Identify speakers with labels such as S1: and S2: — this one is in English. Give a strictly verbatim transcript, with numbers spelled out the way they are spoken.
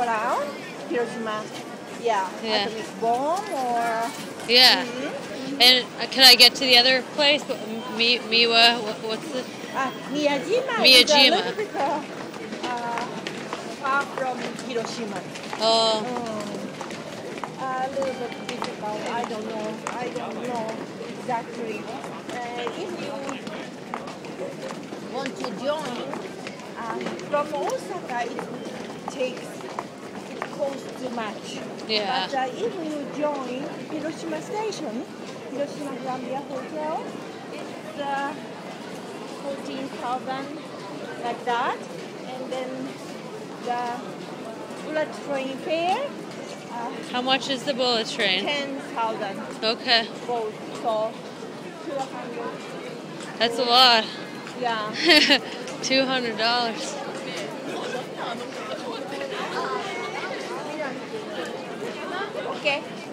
S1: around Hiroshima. Yeah.
S2: Yeah.
S1: Atomic bomb or.
S2: Yeah.
S1: Mm-hmm.
S2: And uh, can I get to the other place? Mi Miwa, what, what's the?
S1: Uh, Miyajima,
S2: Miyajima.
S1: is a little bit uh, uh, far from Hiroshima.
S2: Oh.
S1: Um, a little bit difficult. I don't know. I don't know exactly. Uh, if you want to join uh, from Osaka, it takes it costs too much.
S2: Yeah.
S1: But uh, if you join Hiroshima Station, Hiroshima Columbia Hotel, it's uh, fourteen thousand like that, and then the bullet train fare. Uh,
S2: How much is the bullet train?
S1: ten thousand
S2: Okay.
S1: both, so two hundred.
S2: That's a lot.
S1: Yeah.
S2: Two hundred dollars.
S1: Okay.